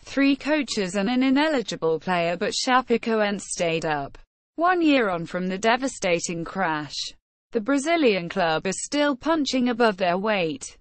3 coaches and an ineligible player, but Chapecoense stayed up. 1 year on from the devastating crash, the Brazilian club is still punching above their weight.